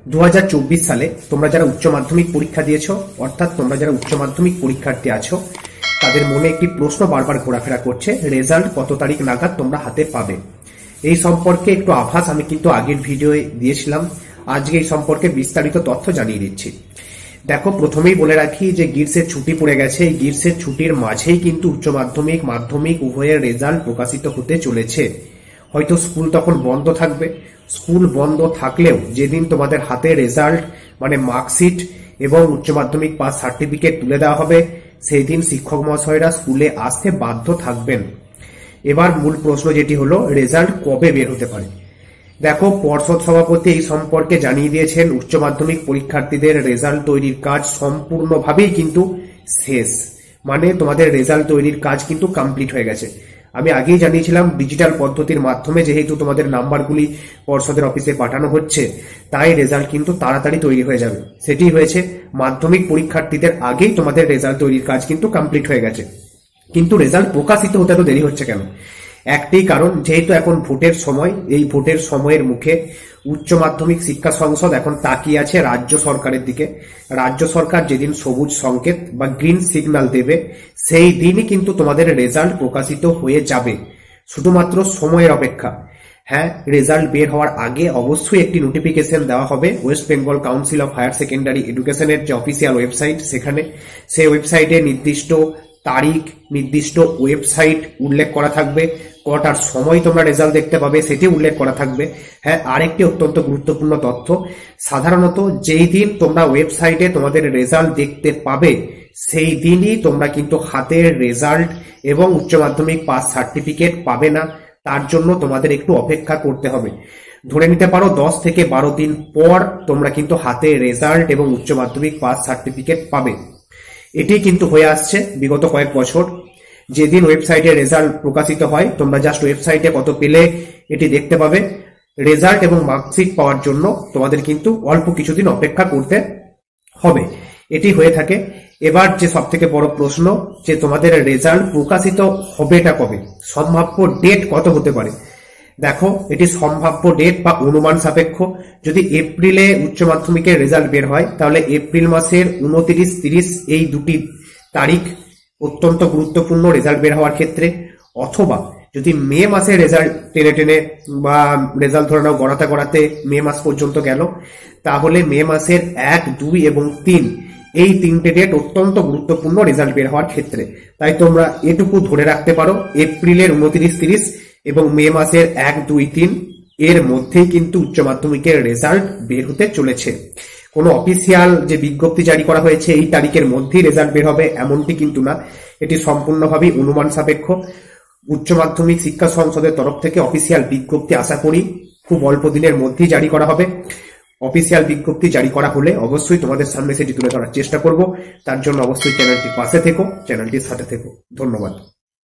2024 সালে তোমরা যারা উচ্চ মাধ্যমিক পরীক্ষা দিয়েছো, অর্থাৎ তোমরা যারা উচ্চ মাধ্যমিক পরীক্ষার্থী আছো, তাদের মনে একটি প্রশ্ন বারবার ঘোরাফেরা করছে, রেজাল্ট কত তারিখ নাগাদ তোমরা হাতে পাবে। এই সম্পর্কে একটু আভাস আমি কিন্তু আগের ভিডিওয়ে দিয়েছিলাম। আজকে এই সম্পর্কে বিস্তারিত তথ্য জানিয়ে দিচ্ছি। দেখো, প্রথমেই বলে রাখি যে গ্রীষ্মের ছুটি পড়ে গেছে। এই গ্রীষ্মের ছুটির মাঝেই কিন্তু উচ্চ মাধ্যমিক মাধ্যমিক উভয়ের রেজাল্ট প্রকাশিত হতে চলেছে। হয়তো স্কুল তখন বন্ধ থাকবে। স্কুল বন্ধ থাকলেও যেদিন তোমাদের হাতে রেজাল্ট মানে মার্কশিট এবং উচ্চ মাধ্যমিক পাস সার্টিফিকেট তুলে দেওয়া হবে, সেই দিন শিক্ষক মহাশয়রা স্কুলে আসতে বাধ্য থাকবেন। এবার মূল প্রশ্ন যেটি হলো, রেজাল্ট কবে বের হতে পারে। দেখো, পর্ষদ সভাপতি এই সম্পর্কে জানিয়ে দিয়েছেন, উচ্চ মাধ্যমিক পরীক্ষার্থীদের রেজাল্ট তৈরির কাজ সম্পূর্ণভাবেই কিন্তু শেষ। মানে তোমাদের রেজাল্ট তৈরির কাজ কিন্তু কমপ্লিট হয়ে গেছে। আমি আগেই জানিয়েছিলাম, ডিজিটাল পদ্ধতির মাধ্যমে যেহেতু তোমাদের নাম্বারগুলি পর্ষদের অফিসে পাঠানো হচ্ছে, তাই রেজাল্ট কিন্তু তাড়াতাড়ি তৈরি হয়ে যাবে। সেটি হয়েছে, মাধ্যমিক পরীক্ষার্থীদের আগেই তোমাদের রেজাল্ট তৈরির কাজ কিন্তু কমপ্লিট হয়ে গেছে। কিন্তু রেজাল্ট প্রকাশিত হতে তো দেরি হচ্ছে কেন? একটি কারণ, যেহেতু এখন ভোটের সময়, এই ভোটের সময়ের মুখে উচ্চ মাধ্যমিক শিক্ষা সংসদ এখন তাকিয়ে আছে রাজ্য সরকারের দিকে। রাজ্য সরকার যেদিন সবুজ সংকেত বা গ্রিন সিগন্যাল দেবে, সেই দিনই কিন্তু তোমাদের রেজাল্ট প্রকাশিত হয়ে যাবে। শুধুমাত্র সময়ের অপেক্ষা। হ্যাঁ, রেজাল্ট বের হওয়ার আগে অবশ্যই একটি নোটিফিকেশন দেওয়া হবে West Bengal Council of Higher Secondary এডুকেশনের যে অফিসিয়াল ওয়েবসাইট, সেখানে সেই ওয়েবসাইটে নির্দিষ্ট তারিখ, নির্দিষ্ট ওয়েবসাইট উল্লেখ করা থাকবে, কটার সময় তোমরা রেজাল্ট দেখতে পাবে সেটি উল্লেখ করা থাকবে। হ্যাঁ, আরেকটি অত্যন্ত গুরুত্বপূর্ণ তথ্য, সাধারণত যেই দিন তোমরা ওয়েবসাইটে তোমাদের রেজাল্ট দেখতে পাবে, সেই দিনই তোমরা কিন্তু হাতের রেজাল্ট এবং উচ্চ মাধ্যমিক পাস সার্টিফিকেট পাবে না। তার জন্য তোমাদের একটু অপেক্ষা করতে হবে। ধরে নিতে পারো 10 থেকে 12 দিন পর তোমরা কিন্তু হাতে রেজাল্ট এবং উচ্চ মাধ্যমিক পাস সার্টিফিকেট পাবে। এটি কিন্তু হয়ে আসছে বিগত কয়েক বছর। যেদিন ওয়েবসাইটে রেজাল্ট প্রকাশিত হয়, তোমরা জাস্ট ওয়েবসাইটে কত পেলে এটি দেখতে পাবে। রেজাল্ট এবং মার্কশিট পাওয়ার জন্য তোমাদের কিন্তু অল্প কিছুদিন অপেক্ষা করতে হবে। এটি হয়ে থাকে। এবার যে সব থেকে বড় প্রশ্ন, যে তোমাদের রেজাল্ট প্রকাশিত হবেটা কবে, সম্ভাব্য ডেট কত হতে পারে। দেখো, এটি সম্ভাব্য ডেট বা অনুমান সাপেক্ষ। যদি এপ্রিলে উচ্চ মাধ্যমিকের রেজাল্ট বের হয়, তাহলে এপ্রিল মাসের 29-30 এই দুটি তারিখ অত্যন্ত গুরুত্বপূর্ণ রেজাল্ট বের হওয়ার ক্ষেত্রে। অথবা যদি মে মাসে রেজাল্ট টেনে টেনে বা রেজাল্ট ধরে নাও গড়াতে গড়াতে মে মাস পর্যন্ত গেল, তাহলে মে মাসের 1, 2 এবং 3 এই তিনটে ডেট অত্যন্ত গুরুত্বপূর্ণ রেজাল্ট বের হওয়ার ক্ষেত্রে। তাই তোমরা এটুকু ধরে রাখতে পারো, এপ্রিলের 29-30 এবং মে মাসের 1, 2, 3 এর মধ্যেই কিন্তু উচ্চ মাধ্যমিকের রেজাল্ট বের হতে চলেছে। কোনো অফিসিয়াল যে বিজ্ঞপ্তি জারি করা হয়েছে এই তারিখের মধ্যেই রেজাল্ট বের হবে এমনটি কিন্তু না। এটি সম্পূর্ণভাবেই অনুমান সাপেক্ষ। উচ্চ মাধ্যমিক শিক্ষা সংসদের তরফ থেকে অফিসিয়াল বিজ্ঞপ্তি আশা করি খুব অল্প দিনের মধ্যেই জারি করা হবে। অফিসিয়াল বিজ্ঞপ্তি জারি করা হলে অবশ্যই তোমাদের সামনে সেটি তুলে ধরার চেষ্টা করব। তার জন্য অবশ্যই চ্যানেলটির পাশে থেকো, চ্যানেলটির সাথে থেকো। ধন্যবাদ।